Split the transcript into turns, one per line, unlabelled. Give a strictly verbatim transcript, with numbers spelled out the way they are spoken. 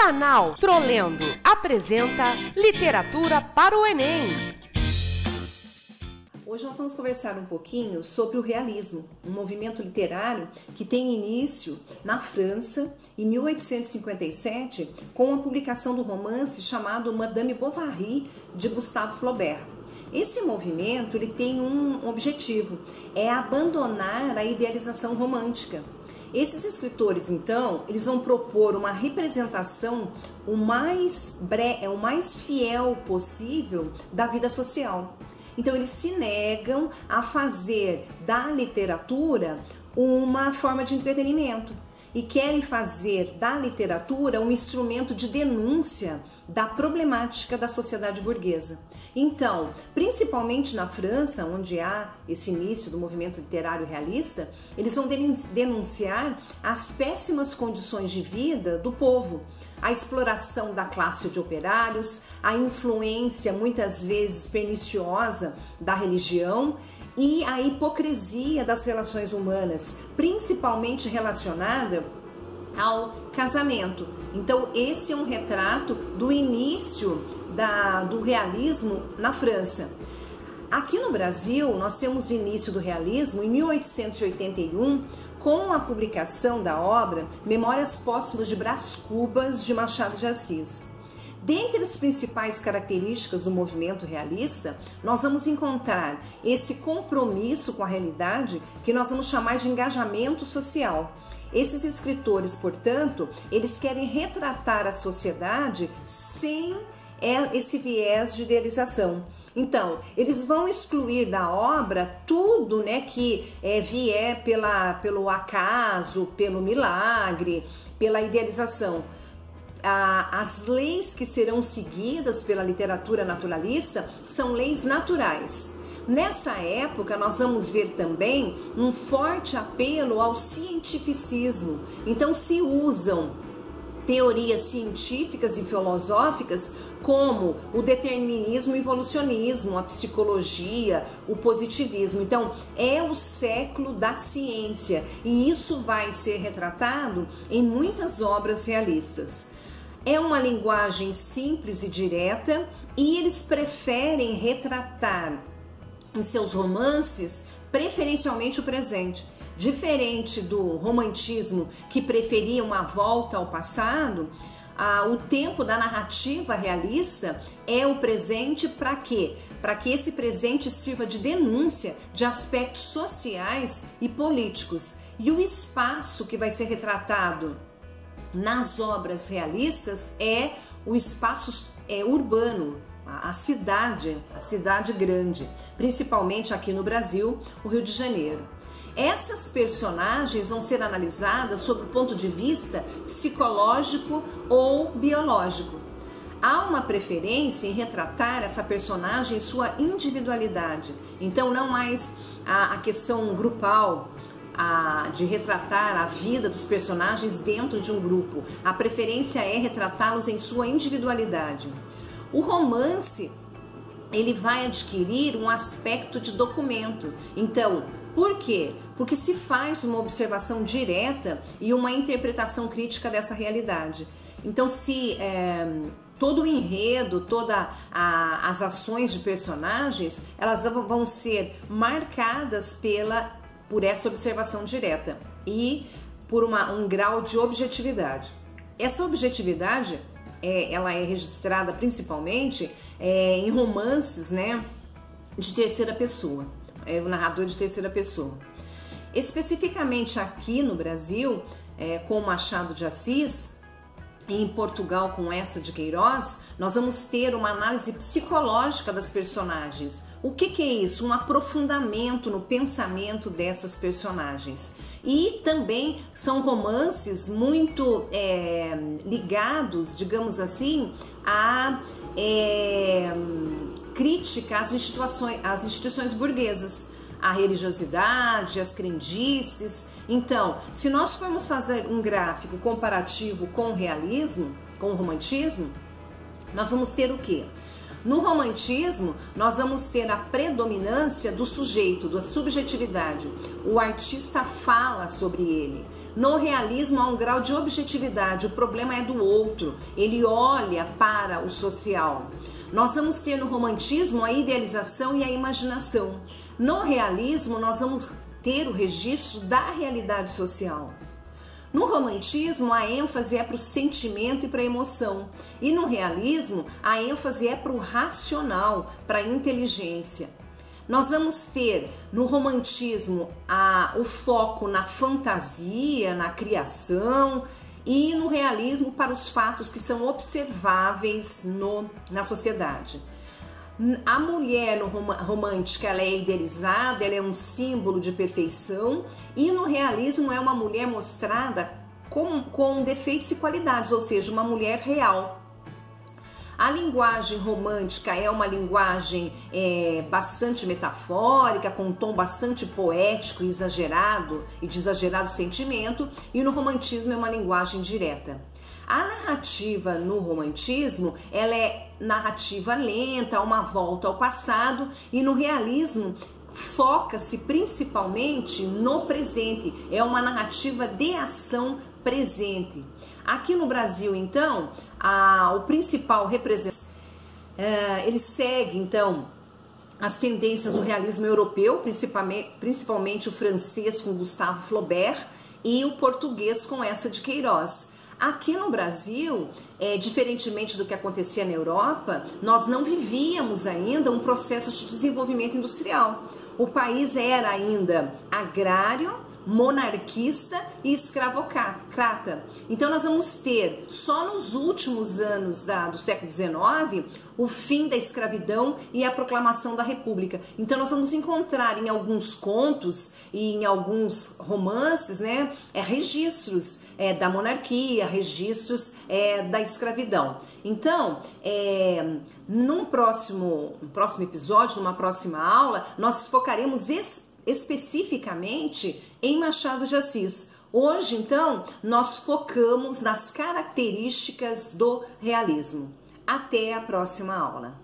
Canal Trolendo apresenta Literatura para o Enem.
Hoje nós vamos conversar um pouquinho sobre o realismo, um movimento literário que tem início na França em mil oitocentos e cinquenta e sete com a publicação do romance chamado Madame Bovary de Gustave Flaubert. Esse movimento ele tem um objetivo, é abandonar a idealização romântica. Esses escritores, então, eles vão propor uma representação o mais, bre... o mais fiel possível da vida social. Então, eles se negam a fazer da literatura uma forma de entretenimento e querem fazer da literatura um instrumento de denúncia da problemática da sociedade burguesa. Então, principalmente na França, onde há esse início do movimento literário realista, eles vão denunciar as péssimas condições de vida do povo, a exploração da classe de operários, a influência muitas vezes perniciosa da religião e a hipocrisia das relações humanas, principalmente relacionada ao casamento. Então esse é um retrato do início da, do realismo na França. Aqui no Brasil nós temos o início do realismo em mil oitocentos e oitenta e um com a publicação da obra Memórias Póstumas de Brás Cubas de Machado de Assis. Dentre as principais características do movimento realista, nós vamos encontrar esse compromisso com a realidade que nós vamos chamar de engajamento social. Esses escritores, portanto, eles querem retratar a sociedade sem esse viés de idealização. Então, eles vão excluir da obra tudo, né, que é, vier pela, pelo acaso, pelo milagre, pela idealização. As leis que serão seguidas pela literatura naturalista são leis naturais. Nessa época, nós vamos ver também um forte apelo ao cientificismo. Então, se usam teorias científicas e filosóficas como o determinismo e evolucionismo, a psicologia, o positivismo. Então, é o século da ciência e isso vai ser retratado em muitas obras realistas. É uma linguagem simples e direta e eles preferem retratar em seus romances preferencialmente o presente. Diferente do romantismo que preferia uma volta ao passado, ah, o tempo da narrativa realista é o presente para quê? Para que esse presente sirva de denúncia de aspectos sociais e políticos. E o espaço que vai ser retratado nas obras realistas é o espaço é, urbano, a cidade, a cidade grande, principalmente aqui no Brasil, o Rio de Janeiro. Essas personagens vão ser analisadas sob o ponto de vista psicológico ou biológico. Há uma preferência em retratar essa personagem em sua individualidade, então não mais a, a questão grupal, A, de retratar a vida dos personagens dentro de um grupo. A preferência é retratá-los em sua individualidade. O romance, ele vai adquirir um aspecto de documento. Então, por quê? Porque se faz uma observação direta e uma interpretação crítica dessa realidade. Então, se é, todo o enredo, todas as ações de personagens, elas vão ser marcadas pela por essa observação direta e por uma, um grau de objetividade. Essa objetividade, é, ela é registrada principalmente é, em romances, né, de terceira pessoa, é, o narrador de terceira pessoa. Especificamente aqui no Brasil, é, com Machado de Assis, e em Portugal com essa de Queiroz, nós vamos ter uma análise psicológica das personagens. O que que é isso? Um aprofundamento no pensamento dessas personagens. E também são romances muito é, ligados, digamos assim, a é, crítica às instituições, às instituições burguesas, a religiosidade, as crendices. Então, se nós formos fazer um gráfico comparativo com o realismo, com o romantismo, nós vamos ter o quê? No romantismo, nós vamos ter a predominância do sujeito, da subjetividade. O artista fala sobre ele. No realismo há um grau de objetividade, o problema é do outro, ele olha para o social. Nós vamos ter no romantismo a idealização e a imaginação. No realismo nós vamos ter o registro da realidade social. No romantismo, a ênfase é para o sentimento e para a emoção. E no realismo, a ênfase é para o racional, para a inteligência. Nós vamos ter no romantismo a, o foco na fantasia, na criação, e no realismo para os fatos que são observáveis no, na sociedade. A mulher no rom romântica ela é idealizada, ela é um símbolo de perfeição, e no realismo é uma mulher mostrada com, com defeitos e qualidades, ou seja, uma mulher real. A linguagem romântica é uma linguagem é, bastante metafórica, com um tom bastante poético, exagerado e de exagerado sentimento, e no romantismo é uma linguagem direta. A narrativa no romantismo, ela é narrativa lenta, uma volta ao passado, e no realismo foca-se principalmente no presente, é uma narrativa de ação presente. Aqui no Brasil, então, a, o principal representante, é, ele segue, então, as tendências do realismo europeu, principalmente, principalmente o francês com Gustave Flaubert e o português com Eça de Queiroz. Aqui no Brasil, é, diferentemente do que acontecia na Europa, nós não vivíamos ainda um processo de desenvolvimento industrial. O país era ainda agrário, monarquista e escravocrata. Então nós vamos ter, só nos últimos anos da, do século dezenove, o fim da escravidão e a proclamação da República. Então nós vamos encontrar em alguns contos e em alguns romances, né, é, registros é, da monarquia, registros é, da escravidão. Então, é, num próximo, um próximo episódio, numa próxima aula, nós focaremos especificamente especificamente em Machado de Assis. Hoje, então, nós focamos nas características do realismo. Até a próxima aula.